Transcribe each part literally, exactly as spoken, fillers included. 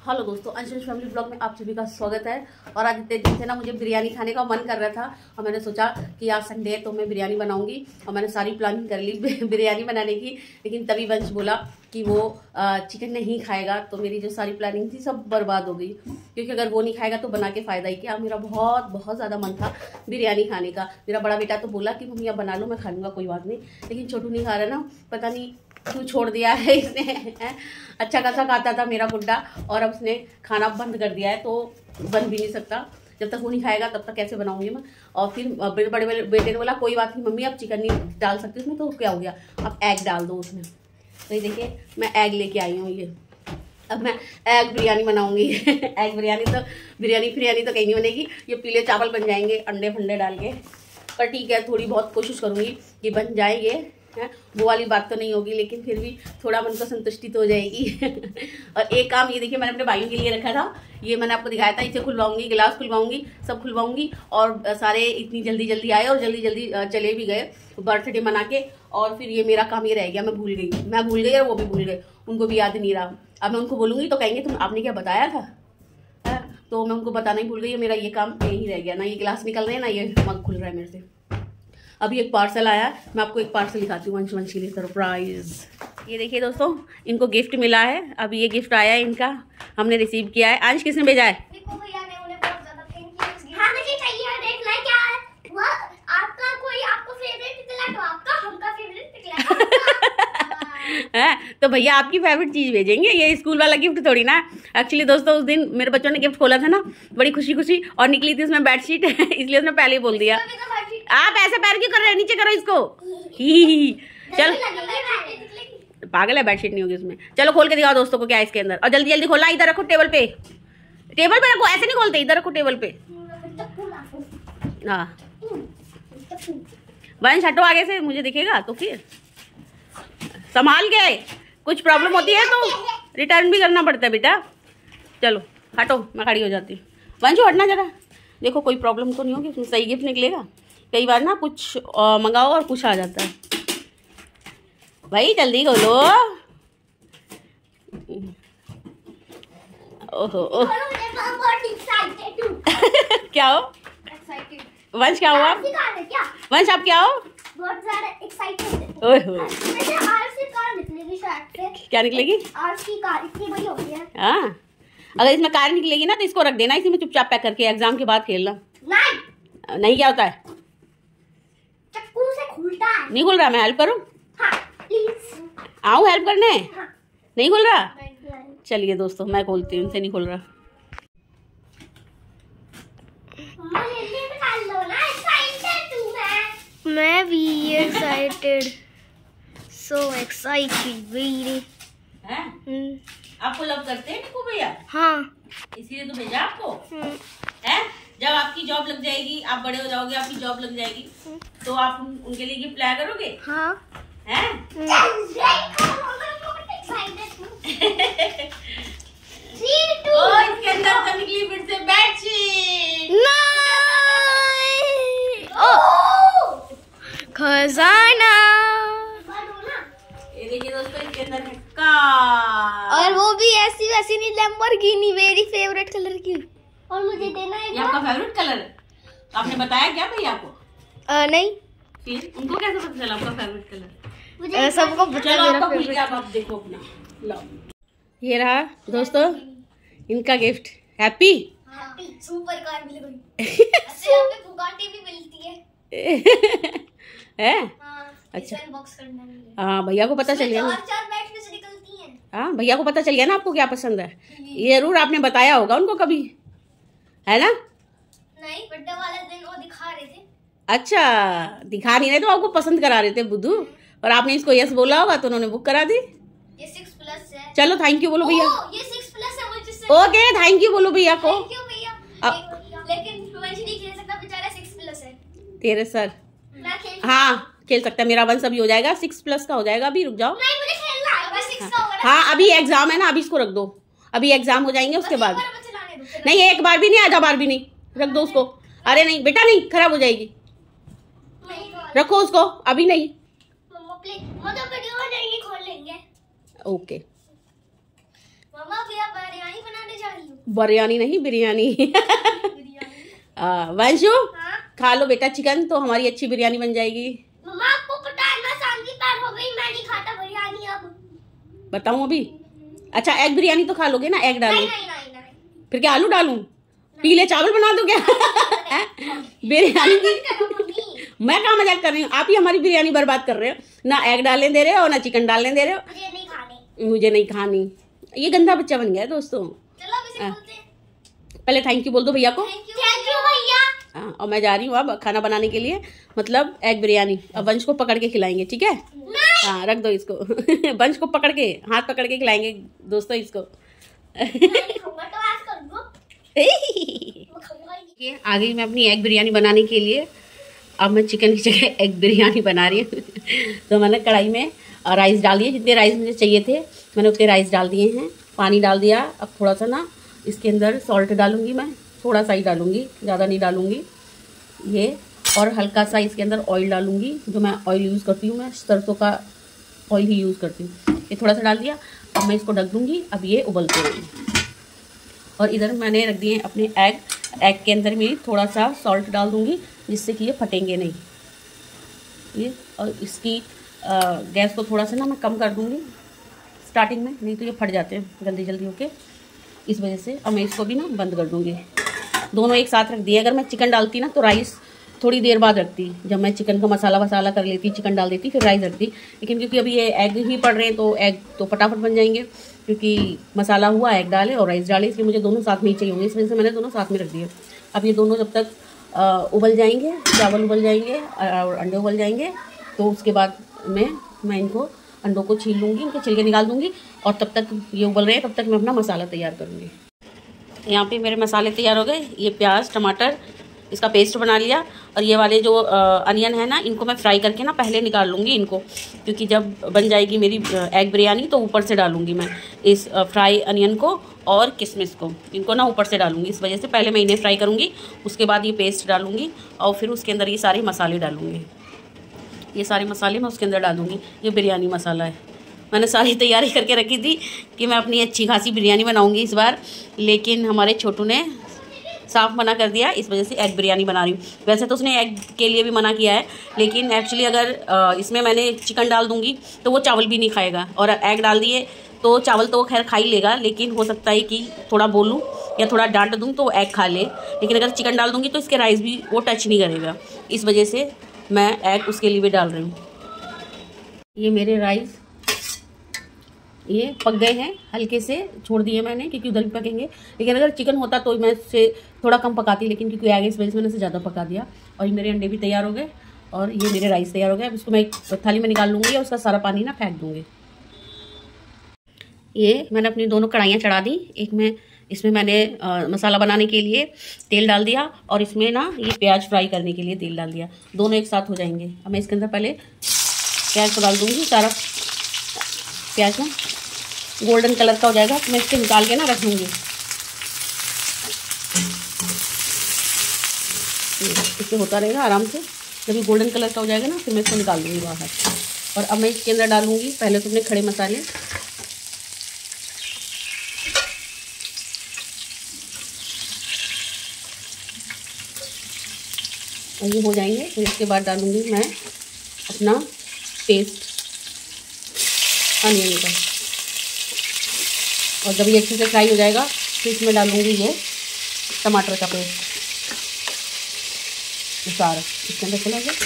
Hello दोस्तों, Anshul family blog में आप सभी का स्वागत है। और आज इतने दिन से ना मुझे बिरयानी खाने का मन कर रहा था और मैंने सोचा कि आज संडे है तो मैं बिरयानी बनाऊंगी। और मैंने सारी प्लानिंग कर ली बिरयानी बनाने की, लेकिन तभी वंश बोला कि वो चिकन नहीं खाएगा, तो मेरी जो सारी प्लानिंग थी सब बर्बाद हो गई। क्योंकि अगर वो नहीं खाएगा तो बना के फ़ायदा ही क्या। मेरा बहुत बहुत ज़्यादा मन था बिरयानी खाने का। मेरा बड़ा बेटा तो बोला कि मम्मी अब बना लो, मैं खा लूँगा, कोई बात नहीं। लेकिन छोटू नहीं खा रहा ना, पता नहीं क्यों छोड़ दिया है इसने। अच्छा खासा खाता था मेरा बुड्ढा, और अब उसने खाना बंद कर दिया है, तो बन भी नहीं सकता। जब तक वो नहीं खाएगा तब तक कैसे बनाऊंगी मैं। और फिर बड़े बड़े बेटे ने बोला कोई बात नहीं मम्मी, अब चिकन नहीं डाल सकती उसमें, तो क्या हो गया, अब एग डाल दो उसमें। तो ये देखिए मैं एग लेके आई हूँ, ये अब मैं एग बिरयानी बनाऊंगी। एग बिरयानी तो बिरयानी बिरयानी तो कहीं नहीं बनेगी, ये पीले चावल बन जाएंगे अंडे फंडे डाल के। पर ठीक है, थोड़ी बहुत कोशिश करूँगी कि बन जाए ये है। वो वाली बात तो नहीं होगी, लेकिन फिर भी थोड़ा मन को संतुष्टि तो हो जाएगी। और एक काम ये देखिए, मैंने अपने भाइयों के लिए रखा था, ये मैंने आपको दिखाया था, इसे खुलवाऊंगी, गिलास खुलवाऊंगी, सब खुलवाऊंगी। और सारे इतनी जल्दी जल्दी आए और जल्दी जल्दी चले भी गए बर्थडे मना के। और फिर ये मेरा काम ये रह गया, मैं भूल गई मैं भूल गई और वो भी भूल गए, उनको भी याद नहीं रहा। अब मैं उनको बोलूँगी तो कहेंगे तुम आपने क्या बताया था, है? तो मैं उनको बताना ही भूल गई। मेरा ये काम यही रह गया, ना ये गिलास निकल रहे हैं ना ये मग खुल रहा है मेरे से। अभी एक पार्सल आया, मैं आपको एक पार्सल दिखाती हूँ वंश वंश के लिए सरप्राइज। ये देखिए दोस्तों, इनको गिफ्ट मिला है। अभी ये गिफ्ट आया है इनका, हमने रिसीव किया है। आज किसने भेजा है? देखो भैया ने, उन्हें बहुत ज्यादा थैंक यू। हाँ मुझे चाहिए, देख ले क्या है वो। आपका कोई आपको फेवरेट निकला तो आपका, हमका फेवरेट निकला है। तो भैया आपकी फेवरेट चीज भेजेंगे, ये स्कूल वाला गिफ्ट थोड़ी ना। एक्चुअली दोस्तों उस दिन मेरे बच्चों ने गिफ्ट खोला था ना, बड़ी खुशी खुशी, और निकली थी उसमें बेडशीट। इसलिए उसने पहले ही बोल दिया। आप ऐसे पैर क्यों कर रहे हैं, नीचे करो इसको। ही चल पागल है, बेडशीट नहीं होगी उसमें। चलो खोल के दिखाओ दोस्तों को क्या है इसके अंदर, और जल्दी जल्दी खोलना। इधर रखो टेबल पे, टेबल पे रखो, ऐसे नहीं खोलते, इधर रखो टेबल पे। हाँ वंश हटो आगे से, मुझे दिखेगा तो फिर संभाल के। कुछ प्रॉब्लम होती है तो रिटर्न भी करना पड़ता है बेटा। चलो हटो, मैं खड़ी हो जाती हूँ। वंशु हटना जरा, देखो कोई प्रॉब्लम तो नहीं होगी, उसमें सही गिफ्ट निकलेगा। कई बार ना कुछ मंगाओ और कुछ आ जाता है। भाई जल्दी खोलो। ओहो ओह क्या हो वंश, क्या हुआ वंश, आप क्या हो? बहुत ज़्यादा एक्साइटेड। ओहो क्या निकलेगी? आरसी कार इतनी बड़ी होती है। हाँ अगर इसमें कार निकलेगी ना तो इसको रख देना, इसी में चुपचाप पैक करके एग्जाम के बाद खेलना। नहीं नहीं क्या होता है, चक्कू से खुलता है। नहीं खुल रहा, मैं हेल्प करूं? हाँ, प्लीज आऊं हेल्प करने? हाँ। नहीं खुल रहा, चलिए दोस्तों मैं खोलती हूँ, उनसे नहीं खुल रहा। मैं भी एक्साइटेड, सो एक्साइटेड वेरी। हैं? आपको लव करते हैं निकू भैया? हाँ इसीलिए तो भेजा आपको है। जब आपकी जॉब लग जाएगी, आप बड़े हो जाओगे, आपकी जॉब लग जाएगी, तो आप उन, उनके लिए गिफ्ट लाया करोगे? हाँ हैं? ओ इसके अंदर तो निकली फिर से बेडशीट। खजाना। ये देखिए दोस्तों, इसके अंदर है कार, और वो भी ऐसी वैसी नहीं, लैम्बोर्गिनी, मेरी फेवरेट कलर की। और मुझे देना है। ये आपका फेवरेट कलर है? आपने बताया क्या भैया आपको? आ, नहीं। फिर उनको कैसे पता चला आपका फेवरेट कलर? सबको पता है मेरा फेवरेट। आप देखो अपना, लो ये रहा दोस्तों इनका गिफ्ट। हैप्पी सुपर कार मिल गई। ऐसे यहाँ पे बुगाटी भी मिलती है। है? हाँ, अच्छा बॉक्स करना है। हाँ भैया को पता चल गया ना। चार बैठ में से निकलती हैं। हाँ भैया को पता चल गया ना आपको क्या पसंद है। ये जरूर आपने बताया होगा उनको कभी, है ना? नहीं, बर्थडे वाले दिन वो दिखा रहे थे। अच्छा दिखा नहीं रहे तो आपको पसंद करा रहे थे बुद्धू, और आपने इसको यस बोला होगा तो उन्होंने बुक करा दी। ये सिक्स प्लस है। चलो थैंक यू बोलो भैया। ये सिक्स प्लस है वो जिससे। ओके थैंक यू बोलो भैया को। थैंक यू भैया। लेकिन वंश नहीं खेल सकता बेचारा, सिक्स प्लस है। तेरे सर हाँ खेल सकता है, मेरा वंश अभी हो जाएगा सिक्स प्लस का हो जाएगा। अभी रुक जाओ। नहीं मुझे खेलना है, अभी सिक्स का होगा। हाँ अभी एग्जाम है ना, अभी इसको रख दो, अभी एग्जाम हो जाएंगे उसके बाद। नहीं एक बार भी नहीं, आधा बार भी नहीं, रख दो उसको। अरे नहीं बेटा नहीं, खराब हो जाएगी, रखो उसको अभी नहीं। ओके मम्मा भैया बिरयानी बनाने जा बिरयानी नहीं, बिरयानी। बिरयानी। वंशु हाँ? खा लो बेटा चिकन, तो हमारी अच्छी बिरयानी बन जाएगी। मम्मा आपको पता है मैं सांगी पैर हो गई, मैं नहीं खाता बिरयानी अब। बताऊं अभी? अच्छा एग बिरयानी तो खा लोगे ना, एग डालो। नहीं नहीं नहीं नहीं। फिर क्या आलू डालूं? पीले चावल बना दो क्या? बिरयानी की मैं कहाँ मजाक कर रही हूँ, आप ही हमारी बिरयानी बर्बाद कर रहे हो। ना एग डालने दे रहे हो ना चिकन डालने दे रहे हो। मुझे नहीं खानी। मुझे नहीं खानी। ये गंदा बच्चा बन गया है दोस्तों। चलो अब इसे बोलते हैं। पहले थैंक यू बोल दो भैया को। थैंक यू भैया। हाँ, और मैं जा रही हूँ अब खाना बनाने के लिए, मतलब एग बिरयानी। अब वंश को पकड़ के खिलाएंगे, ठीक है? हाँ रख दो इसको। वंश को पकड़ के, हाथ पकड़ के खिलाएंगे दोस्तों इसको। आ गई मैं अपनी एग बिरयानी बनाने के लिए। अब मैं चिकन की जगह एग बिरयानी बना रही हूँ। तो मैंने कढ़ाई में राइस डाल दिए, जितने राइस मुझे चाहिए थे मैंने उतने राइस डाल दिए हैं। पानी डाल दिया। अब थोड़ा सा ना इसके अंदर सॉल्ट डालूंगी, मैं थोड़ा सा ही डालूंगी, ज़्यादा नहीं डालूंगी ये। और हल्का सा इसके अंदर ऑयल डालूंगी, जो मैं ऑयल यूज़ करती हूँ, मैं सरसों का ऑयल ही यूज़ करती हूँ। ये थोड़ा सा डाल दिया। अब मैं इसको ढक दूँगी। अब ये उबलते रहेंगे। और इधर मैंने रख दिए अपने एग। एग के अंदर में थोड़ा सा सॉल्ट डाल दूँगी, जिससे कि ये फटेंगे नहीं ये। और इसकी आ, गैस को थोड़ा सा ना मैं कम कर दूँगी स्टार्टिंग में, नहीं तो ये फट जाते हैं जल्दी जल्दी होके, इस वजह से। अब मैं इसको भी ना बंद कर दूँगी। दोनों एक साथ रख दिए। अगर मैं चिकन डालती ना तो राइस थोड़ी देर बाद रखती, जब मैं चिकन का मसाला वसाला कर लेती, चिकन डाल देती, फिर राइस रखती। लेकिन क्योंकि अभी ये एग ही पड़ रहे हैं तो एग तो फटाफट बन जाएंगे, क्योंकि मसाला हुआ, एग डाले और राइस डाले, इसलिए मुझे दोनों साथ में ही चाहिए होंगे, इस वजह से मैंने दोनों साथ में रख दिए। अब ये दोनों जब तक आ, उबल जाएंगे, चावल उबल जाएंगे और अंडे उबल जाएंगे, तो उसके बाद में मैं इनको अंडों को छील लूँगी, इनके छिलके निकाल दूँगी। और तब तक ये उबल रहे हैं, तब तक मैं अपना मसाला तैयार करूँगी। यहाँ पे मेरे मसाले तैयार हो गए। ये प्याज टमाटर इसका पेस्ट बना लिया। और ये वाले जो अनियन है ना, इनको मैं फ्राई करके ना पहले निकाल लूँगी इनको, क्योंकि जब बन जाएगी मेरी एग बिरयानी तो ऊपर से डालूँगी मैं इस फ्राई अनियन को और किशमिश को, इनको ना ऊपर से डालूँगी। इस वजह से पहले मैं इन्हें फ्राई करूँगी, उसके बाद ये पेस्ट डालूँगी और फिर उसके अंदर ये सारे मसाले डालूँगी। ये सारे मसाले मैं उसके अंदर डालूँगी। ये बिरयानी मसाला है। मैंने सारी तैयारी करके रखी थी कि मैं अपनी अच्छी खासी बिरयानी बनाऊँगी इस बार, लेकिन हमारे छोटू ने साफ मना कर दिया, इस वजह से एग बिरयानी बना रही हूँ। वैसे तो उसने एग के लिए भी मना किया है, लेकिन एक्चुअली अगर इसमें मैंने चिकन डाल दूँगी तो वो चावल भी नहीं खाएगा, और एग डाल दिए तो चावल तो वो खैर खा ही लेगा, लेकिन हो सकता है कि थोड़ा बोलूँ या थोड़ा डांट दूँ तो एग खा ले। लेकिन अगर चिकन डाल दूँगी तो इसके राइस भी वो टच नहीं करेगा, इस वजह से मैं एग उसके लिए भी डाल रही हूँ। ये मेरे राइस ये पक गए हैं, हल्के से छोड़ दिए मैंने, क्योंकि उधर भी पकेंगे। लेकिन अगर चिकन होता तो मैं इससे थोड़ा कम पकाती, लेकिन क्योंकि एग इस वजह से मैंने इसे ज़्यादा पका दिया। और ये मेरे अंडे भी तैयार हो गए और ये मेरे राइस तैयार हो गए। अब इसको मैं एक थाली में निकाल लूँगी और उसका सारा पानी ना फेंक दूँगी। ये मैंने अपनी दोनों कढ़ाइयाँ चढ़ा दी। एक में इसमें मैंने आ, मसाला बनाने के लिए तेल डाल दिया, और इसमें ना ये प्याज फ्राई करने के लिए तेल डाल दिया। दोनों एक साथ हो जाएंगे। अब मैं इसके अंदर पहले प्याज को डाल दूँगी। सारा प्याज ना गोल्डन कलर का हो जाएगा तो मैं इसके निकाल के ना रख दूँगी। इससे होता रहेगा आराम से। जब ये गोल्डन कलर का हो जाएगा ना, फिर मैं इसको निकाल दूँगी बाहर। और अब मैं इसके अंदर डालूँगी पहले तो अपने खड़े मसाले। और ये हो जाएंगे, फिर इसके बाद डालूँगी मैं अपना पेस्ट अनियन का। और जब ये अच्छे से फ्राई हो जाएगा फिर इसमें डालूँगी ये टमाटर का पेस्ट सारा इसके अंदर चला गया।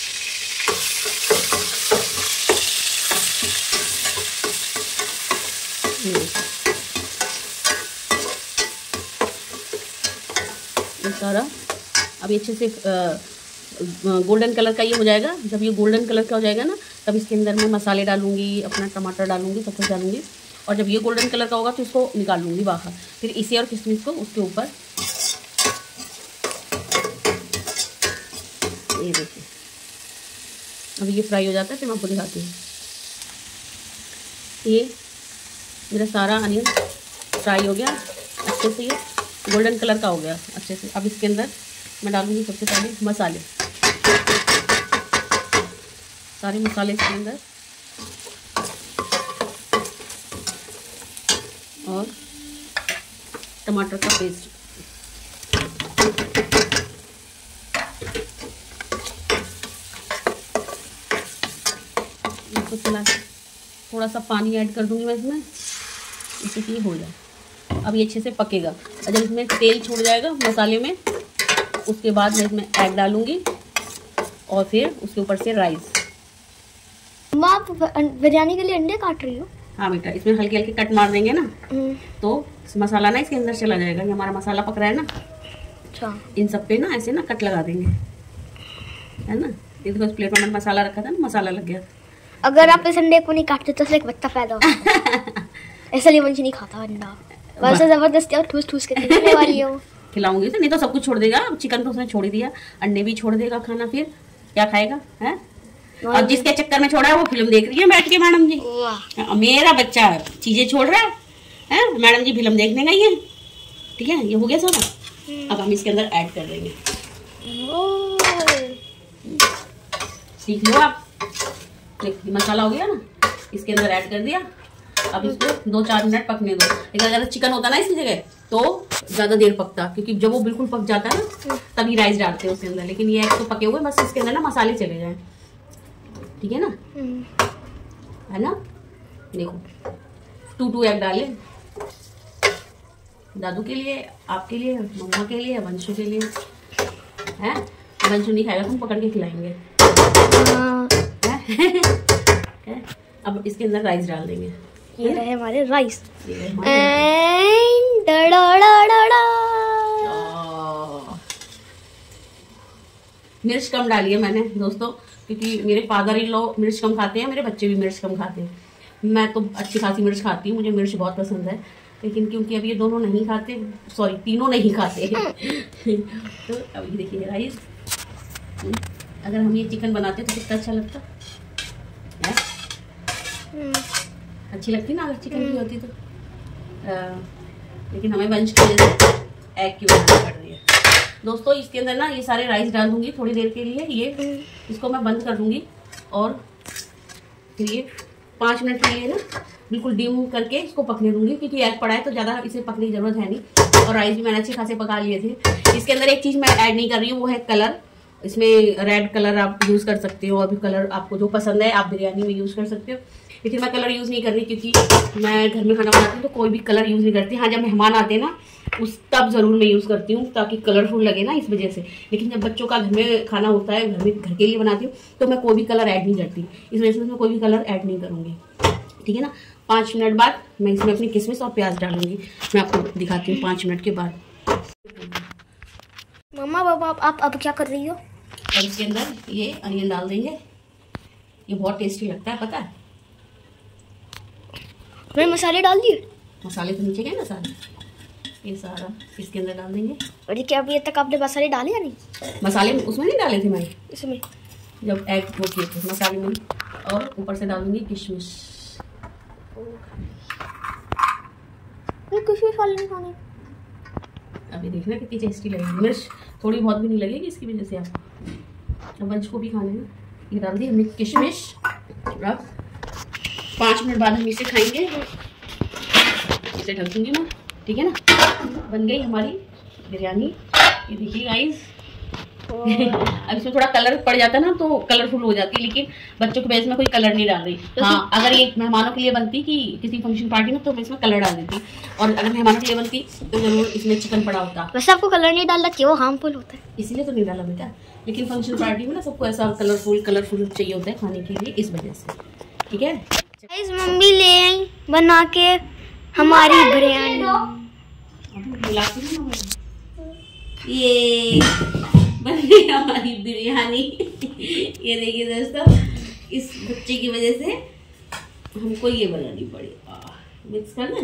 ये सारा अब अच्छे से गोल्डन कलर का ये हो जाएगा। जब ये गोल्डन कलर का हो जाएगा ना, तब इसके अंदर मैं मसाले डालूंगी, अपना टमाटर डालूंगी, सब कुछ डालूंगी। और जब ये गोल्डन कलर का होगा तो इसको निकाल लूँगी बाहर। फिर इसे और किशमिश को उसके ऊपर, ये देखिए अब ये फ्राई हो जाता है, फिर मैं आपको दिखाती हूँ। ये मेरा सारा अनियन फ्राई हो गया अच्छे से, ये गोल्डन कलर का हो गया अच्छे से। अब इसके अंदर मैं डालूँगी सबसे पहले मसाले, सारे मसाले इसके अंदर। और टमाटर का पेस्ट। इसको चला के थोड़ा सा पानी ऐड कर दूंगी मैं इसमें, इससे कि हो जाए। अब ये अच्छे से पकेगा और जब इसमें तेल छोड़ जाएगा मसाले में, उसके बाद मैं इसमें एग डालूंगी और फिर उसके ऊपर से राइस। माँ आप बिरयानी के लिए अंडे काट रही हो? हाँ बेटा, इसमें हल्के हल्के कट मार देंगे ना तो मसाला ना इसके अंदर चला जाएगा। ये हमारा मसाला पक रहा है ना, अच्छा इन सब पे ना ऐसे ना कट लगा देंगे, है ना। ये देखो प्लेट में मैंने मसाला रखा था ना, मसाला लग गया। अगर आप इस अंडे को नहीं काटते तो एक बच्चा पैदा होगा। इसलिए वंश नहीं खाता अंडा, वैसे जबरदस्ती और ठूस ठूस के खिलाने वाली हो। खिलाऊंगी तो, नहीं तो सब कुछ छोड़ देगा। चिकन तो उसने छोड़ ही दिया, अंडे भी छोड़ देगा खाना, फिर क्या खाएगा है। और जिसके चक्कर में छोड़ा है वो फिल्म देख रही है बैठ के मैडम जी। मेरा बच्चा चीजें छोड़ रहा है, है? मैडम जी फिल्म देखने गई है। ठीक है, ये हो गया सारा। अब हम इसके अंदर ऐड कर देंगे। सीख लो आप। मसाला हो गया ना, इसके अंदर ऐड कर दिया। अब इसको दो चार मिनट पकने दो। लेकिन अगर चिकन होता ना इसकी जगह तो ज्यादा देर पकता, क्योंकि जब वो बिल्कुल पक जाता है ना तभी राइस डालते हैं उसके अंदर। लेकिन ये एक तो पके हुए, बस इसके अंदर ना मसाले चले जाए। ठीक है ना, है ना। देखो टू टू एग डाले, दादू के लिए, आपके लिए, मम्मा के लिए, वंशु के लिए, है। वंशु नहीं खाएगा, हम पकड़ के खिलाएंगे। अब इसके अंदर राइस डाल देंगे। ये रहे हमारे राइस। ये हमारे मिर्च कम डाली है मैंने दोस्तों, क्योंकि मेरे फादर इन लॉ मिर्च कम खाते हैं, मेरे बच्चे भी मिर्च कम खाते हैं। मैं तो अच्छी खासी मिर्च खाती हूँ, मुझे मिर्च बहुत पसंद है। लेकिन क्योंकि अभी ये दोनों नहीं खाते, सॉरी तीनों नहीं खाते तो अभी देखिए राइस। अगर हम ये चिकन बनाते तो कितना अच्छा लगता है। अच्छी लगती ना अगर चिकन की होती तो। आ, लेकिन हमें वंश की वजह से एग की बनानी पड़ रही है दोस्तों। इसके अंदर ना ये सारे राइस डाल दूंगी थोड़ी देर के लिए। ये इसको मैं बंद कर दूंगी और फिर ये पाँच मिनट के लिए ना बिल्कुल डिम करके इसको पकने दूंगी, क्योंकि एग पड़ा है तो ज़्यादा इसे पकने की जरूरत है नहीं। और राइस भी मैंने अच्छे खासे पका लिए थे। इसके अंदर एक चीज़ मैं ऐड नहीं कर रही हूँ, वो है कलर। इसमें रेड कलर आप यूज़ कर सकते हो, और भी कलर आपको जो पसंद है आप बिरयानी में यूज़ कर सकते हो। लेकिन मैं कलर यूज़ नहीं कर रही, क्योंकि मैं घर में खाना बनाती हूँ तो कोई भी कलर यूज़ नहीं करती। हाँ, जब मेहमान आते हैं ना उस तब ज़रूर मैं यूज़ करती हूँ, ताकि कलरफुल लगे ना, इस वजह से। लेकिन जब बच्चों का घर में खाना होता है, घर में घर के लिए बनाती हूँ, तो मैं कोई भी कलर ऐड नहीं करती। इस वजह से मैं कोई भी कलर ऐड नहीं करूँगी। ठीक है ना। पाँच मिनट बाद मैं इसमें अपनी किशमिश और प्याज डालूंगी। मैं आपको दिखाती हूँ पाँच मिनट के बाद। मम्मा बाबा आप, आप अब क्या कर रही हो? और इसके अंदर ये अनियन डाल देंगे। ये बहुत टेस्टी लगता है, पता है। मैंने मसाले डाल दिए। मसाले तो नीचे गए ना सारे, ये सारा इसके अंदर डाल देंगे। और क्या अभी तक आपने मसाले डाले या नहीं? मसाले उसमें नहीं डाले थे मैंने, इसमें जब एग वो किए थे मसाले में। और ऊपर से डालूंगी किशमिश। किशमिश वाले नहीं खाने। अभी देखना कितनी टेस्टी लगेगी। मिर्च थोड़ी बहुत भी नहीं लगेगी इसकी वजह से। आप अब वंश को भी खाने ना। ये डाल दी हमने किशमिश। अब पाँच मिनट बाद हम इसे खाएंगे। इसे ढक दूंगी मैं। ठीक है ना। बन गई हमारी बिरयानी। ये देखिए गाइस। अब इसमें थोड़ा कलर पड़ जाता है ना तो कलरफुल हो जाती है, लेकिन बच्चों के बेस में कोई कलर नहीं डाल रही। हाँ, अगर ये मेहमानों के लिए बनती कि किसी फंक्शन पार्टी में तो मैं इसमें कलर डाल देती, और अगर मेहमानों के लिए बनती तो जरूर इसमें चिकन पड़ा होता। वैसे आपको कलर नहीं डालना क्यों? हार्मफुल होता है इसीलिए तो नहीं डाला बेटा। लेकिन फंक्शन पार्टी में ना सबको ऐसा कलरफुल कलरफुल चाहिए होता है खाने के लिए, इस वजह से। ठीक है। गाइस मम्मी ले आई बना के हमारी बिरयानी। ये बन गई हमारी बिरयानी। ये देखिए दोस्तों, इस बच्चे की वजह से हमको ये बनानी पड़ी। मिक्स करना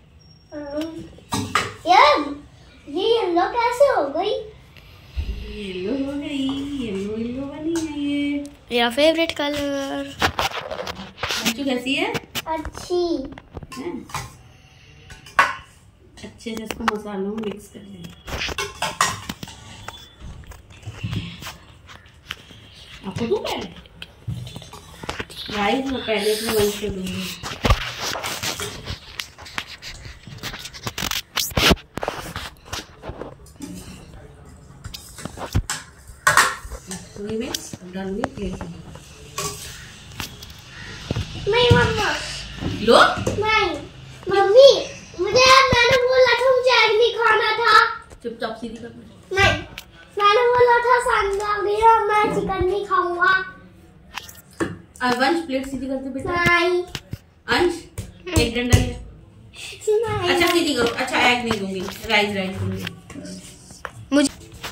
यार, ये येलो कैसे हो गई? येलो हो गई, येलो येलो बनी है ये। मेरा फेवरेट कलर। बच्चू कैसी है? अच्छी है? अच्छे से इसको मसालों में मिक्स कर लेंगे। आपको दूं पहले राइस में पहले इसमें वंश कर दूंगी। हुई मिक्स, अब डालूंगी प्लेट में। नहीं मम्मा, लो नहीं मम्मी, मुझे मैंने बोला था मुझे एग नहीं खाना था। चुपचाप सीधी कर। नहीं, मैंने बोला था संडे मैं चिकन नहीं खाऊंगा। अंश प्लेट सीधी करते बेटा। नहीं अंश एक डंडा ले। नहीं। अच्छा सीधी करो। अच्छा एग नहीं दूंगी, राइस राइस दूंगी। मुझे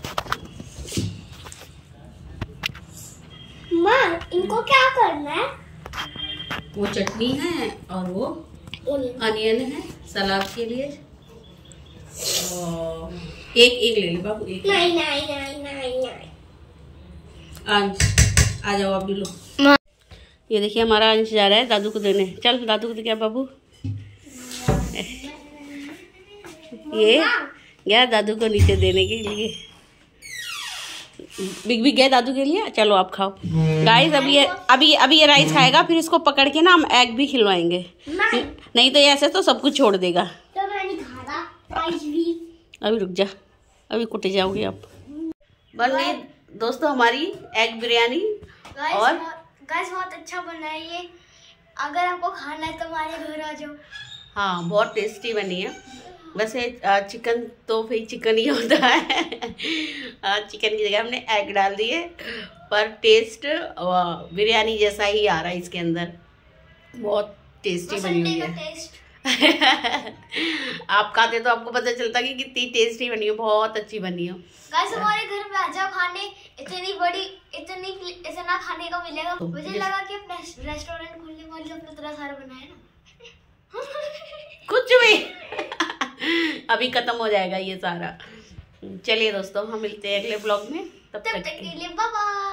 माँ इनको क्या करना है? वो चटनी है और वो अनियन है सलाद के लिए। और एक एक ले ले बाबू, एक। नहीं नहीं नहीं नहीं नहीं। अंश आ जाओ आप भी लो। ये देखिए हमारा अंश जा रहा है दादू को देने। चल दादू को दे क्या बाबू। ये गया दादू को नीचे देने के लिए। बिग बिग गया दादू के लिए। चलो आप खाओ गाइस। अभी ये अभी अभी ये राइस खाएगा, फिर इसको पकड़ के ना हम एग भी खिलवाएंगे। नहीं, नहीं तो ऐसे तो सब कुछ छोड़ देगा। तो मैं नहीं खा रहा राइस भी। अभी रुक जा, अभी कुटे जाओगे आप। बन गई दोस्तों हमारी एग बिरयानी। और गाइस बहुत अच्छा बना है ये। अगर आपको खाना है तो हमारे घर आ जाओ। हाँ बहुत टेस्टी बनी है। वैसे चिकन तो फिर चिकन ही होता है। चिकन की जगह हमने एग डाल दिए, पर टेस्ट बिरयानी जैसा ही आ रहा है इसके अंदर। बहुत टेस्टी बनी हुई है। आप खाते तो आपको पता चलता कि कितनी टेस्टी बनी हो। बहुत अच्छी बनी हो। गाइस हमारे घर में आ जाओ खाने। इतनी बड़ी इतनी इतना खाने का मिलेगा। मुझे लगा कि अपना रेस्टोरेंट खोलने वाली अपना इतना सारा बनाया ना। कुछ भी अभी खत्म हो जाएगा ये सारा। चलिए दोस्तों हम मिलते हैं अगले ब्लॉग में। तब तब तक तक के लिए बाय बाय।